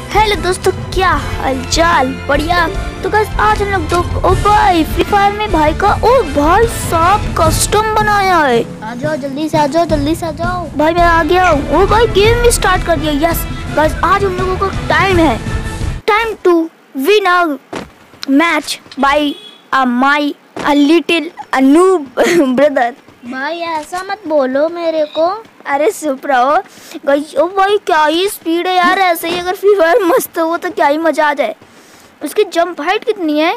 Hello दोस्तों, क्या हालचाल? बढ़िया। तो गाइस आज हम लोग ओ भाई फ्री फायर में भाई का भाई साहब कस्टम बनाया है। आ जाओ जल्दी से, आ जाओ जल्दी से, आ जाओ भाई मैं आ गया हूँ। भाई गेम भी स्टार्ट कर दिया। यस गाइस आज हम लोगों का time to win a match by my little noob brother. भाई ऐसा मत बोलो मेरे को। अरे चुप रहो गाइस। ओ भाई क्या ही स्पीड है यार। ऐसे ही अगर फ्री फायर मस्त हो तो क्या ही मजा आ जाए। उसकी जंप हाइट कितनी है?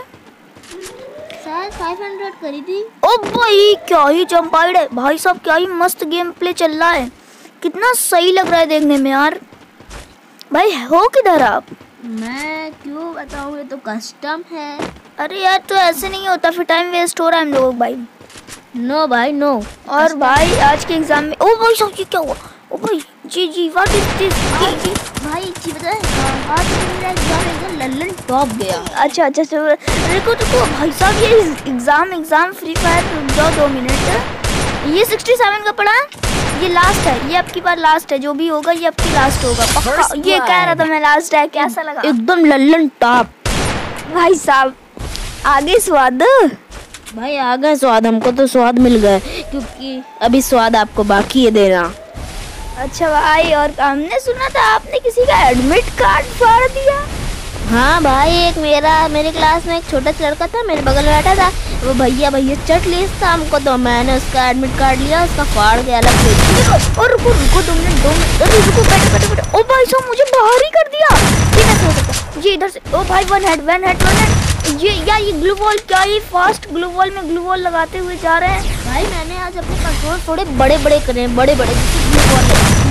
शायद 500 करी थी। ओ भाई क्या ही जंप हाइट है भाई साहब। क्या ही मस्त गेम प्ले चल रहा है। कितना सही लग रहा है देखने में यार। भाई हो किधर आप? मैं क्यों बताऊँ, ये तो कस्टम है। अरे यार तो ऐसे नहीं होता, फिर टाइम वेस्ट हो रहा है हम लोगों का भाई। नो भाई नो। और भाई आज के एग्जाम में ओ भाई साहब ये क्या हुआ? ओ भाई जी व्हाट इज दिस? जी भाई जी बताए, आज मेरा एग्जाम लल्लन टॉप गया। अच्छा रुको भाई साहब, ये एग्जाम फ्री फायर रुक जाओ 2 मिनट। ये 67 का पड़ा, ये लास्ट है। ये आपकी बार लास्ट है, जो भी होगा ये आपकी लास्ट होगा पक्का। ये कह रहा था मैं लास्ट है, कैसा लगा? एकदम लल्लन टॉप भाई साहब। आगे स्वाद भाई, आ गए स्वाद। हमको तो स्वाद मिल गए, क्योंकि अभी स्वाद आपको बाकी है देना। अच्छा भाई, और हमने सुना था आपने किसी का एडमिट कार्ड फाड़ दिया। हाँ भाई, एक मेरे क्लास में एक छोटा सा लड़का था, मेरे बगल में बैठा था। वो भैया चट लिस्ट था हमको, तो मैंने उसका एडमिट कार्ड लिया, उसका फाड़ के अलग से दिया। और रुको 2 मिनट। अरे रुको बैठो। ओ भाई साहब मुझे बाहर ही कर दिया। ये कैसे हो सकता? ये इधर से। ओ भाई वन हेड। ये ग्लू वॉल, क्या ही फास्ट ग्लू वॉल में ग्लू वॉल लगाते हुए जा रहे हैं। भाई मैंने आज अपने कंट्रोल थोड़े बड़े करे, बड़े ग्लू वॉल।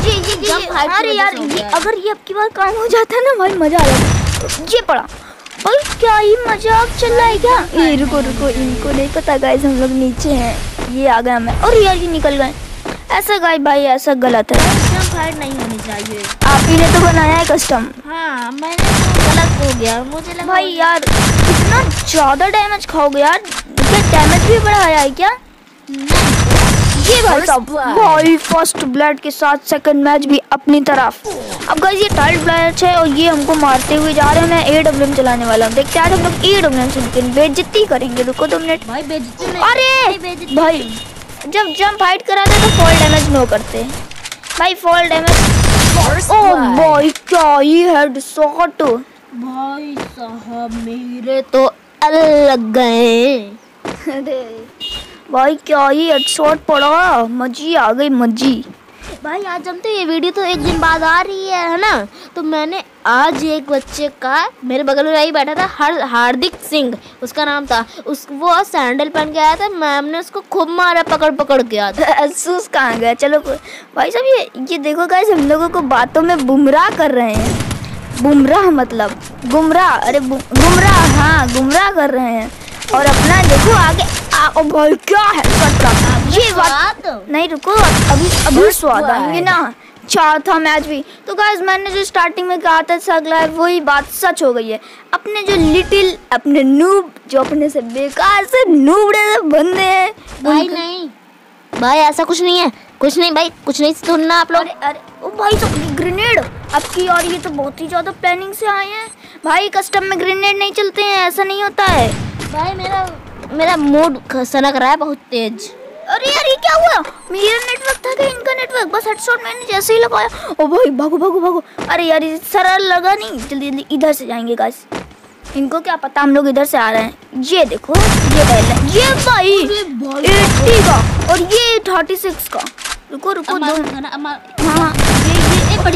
अरे यार अगर ये अब की बार काम हो जाता है ना भाई, मजा आ जाता। ये पड़ा भाई, क्या ही मजाक चल रहा है क्या? ये रुको इनको नहीं पता गाइस हम लोग नीचे हैं। ये आ गया मैं, और यार ये निकल गए। ऐसा गाइस भाई ऐसा गलत है। कस्टम फाइट नहीं होनी चाहिए। आप ही ने तो बनाया है कस्टम। हाँ मैंने तो गलत हो गया, मुझे लगा। भाई यार इतना ज्यादा डैमेज खाओगे यार। क्या डैमेज भी बढ़ाया है क्या? ये भाई साहब भाई फर्स्ट ब्लड के साथ सेकंड मैच भी अपनी तरफ। अब गाइस ये थर्ड मैच है और ये हमको मारते हुए जा रहे हैं। मैं AWM चलाने वाला हूँ। देखते हैं आज हम लोग AWM से बेइज्जती करेंगे। रुको 2 मिनट। भाई बेइज्जती नहीं। अरे भाई जब जंप हाइट कराते तो फॉल डैमेज नो करते भाई। Fall damage. ओ भाई क्या ही हेडशॉट। भाई साहब मेरे तो अलग गए। अरे भाई क्या ही हेडशॉट पड़ा। मजी आ गई मजी। भाई आज हम तो ये वीडियो तो एक दिन बाद आ रही है ना, तो मैंने आज एक बच्चे का, मेरे बगल में वही बैठा था हार्दिक सिंह उसका नाम था, वो सैंडल पहन के आया था। मैम ने उसको खूब मारा पकड़ के आज। असूस कहाँ गया? चलो भाई साहब ये देखो गाइस, हम लोगों को बातों में गुमराह कर रहे हैं। बुमराह मतलब गुमराह। अरे गुमराह, हाँ गुमराह कर रहे हैं। और अपना देखो आगे ओ भाई क्या है ये बात नहीं। रुको अभी स्वाद आएंगे ना। चौथा मैच भी तो गाइस मैंने जो स्टार्टिंग में कहा था अगला है, वही बात सच हो गई है। अपने जो अपने नूब, जो अपने से बेकार से नूबड़े बंदे हैं भाई। नहीं भाई ऐसा कुछ नहीं है, कुछ नहीं भाई, कुछ नहीं सुनना आप लोग। अरे ओ भाई सब ग्रेनेड आपकी, और ये तो बहुत ही ज्यादा प्लानिंग से आए हैं भाई। कस्टम में ग्रेनेड नहीं चलते हैं, ऐसा नहीं होता है भाई। मेरा मूड सनक रहा है बहुत तेज। अरे यार ये क्या हुआ? मेरा नेटवर्क था कि इनका नेटवर्क? बस हेडशॉट मैंने जैसे ही लगाया। ओ भाई भागो। अरे यार ये सरल लगा नहीं। जल्दी इधर से जाएंगे गाइस। इनको क्या पता हम लोग इधर से आ रहे हैं। ये देखो ये पहले ये भाई 80 का और ये 36 का। रुको दो। हाँ ये बड़ी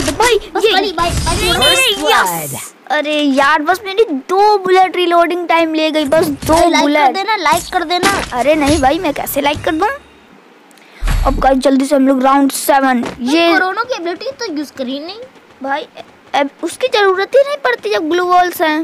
भाई। अरे यार बस मेरी 2 बुलेट रिलोडिंग टाइम ले गई, बस 2 बुलेट। लाइक कर देना। अरे नहीं भाई मैं कैसे लाइक कर दूं? अब गाइस जल्दी से हम लोग राउंड 7। ये कोरोना की एबिलिटी तो यूज करी नहीं भाई, अब उसकी जरूरत ही नहीं पड़ती जब ग्लू वॉल्स हैं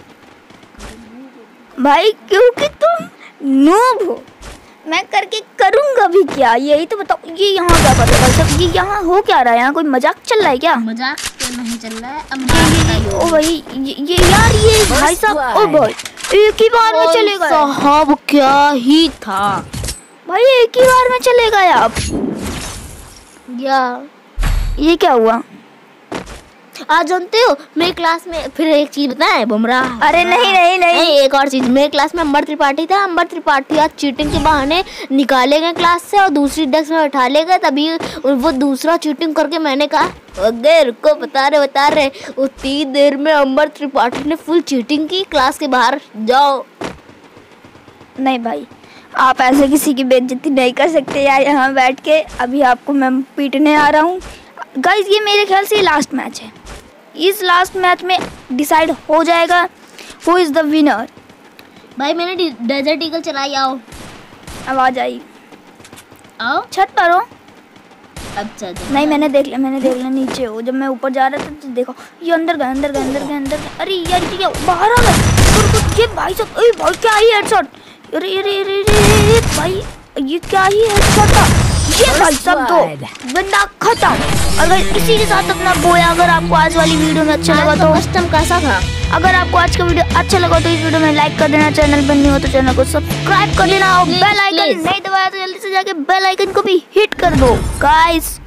भाई, क्योंकि तुम नूब हो। मैं करके करूंगा भी क्या? यही तो बताओ। ये यहाँ क्या कर रहा है? ये यहाँ हो क्या रहा है? यहाँ कोई मजाक चल रहा है क्या? मजाक तो नहीं चल रहा है। ओ भाई ये यार ये भाई साहब। ओ भाई एक ही बार में चले गए साहब। क्या ही था भाई, एक ही बार में चले गए आप। या ये क्या हुआ? आज जानते हो मेरी क्लास में फिर एक चीज बताएं बुमराह। अरे नहीं नहीं नहीं, एक और चीज, मेरी क्लास में अंबर त्रिपाठी था। अंबर त्रिपाठी आज चीटिंग के बहाने निकाले गए क्लास से और दूसरी डेस्क में बैठा ले गए। तभी वो दूसरा चीटिंग करके मैंने कहा अगे रुको बता रहे उतनी देर में अंबर त्रिपाठी ने फुल चीटिंग की। क्लास के बाहर जाओ। नहीं भाई, आप ऐसे किसी की बेइज्जती नहीं कर सकते यार यहाँ बैठ के। अभी आपको मैं पीटने आ रहा हूँ गाइस। ये मेरे ख्याल से लास्ट मैच है। इस लास्ट मैच में डिसाइड हो जाएगा हु इज़ द विनर। भाई मैंने डेजर्ट ईगल चलाई। आओ आवाज़ आई, आओ छत पर हो। अच्छा नहीं मैंने देख लिया नीचे हो। जब मैं ऊपर जा रहा था तो देखो ये अंदर गए। अरे यार ये बाहर आ गए। ये भाई साहब, अरे भाई क्या ही हेडशॉट। अरे भाई ये क्या ही हेडशॉट था। ये भाई साहब दो बंदा खत्म। अगर इसी के साथ अपना बोया। अगर आपको आज वाली वीडियो में अच्छा लगा तो कस्टम कैसा था? अगर आपको आज का वीडियो अच्छा लगा तो इस वीडियो में लाइक कर देना। चैनल पर नहीं हो तो चैनल को सब्सक्राइब कर देना और बेल आइकन नहीं दबाया तो जल्दी से जाके बेल आइकन को भी हिट कर दो गाइस।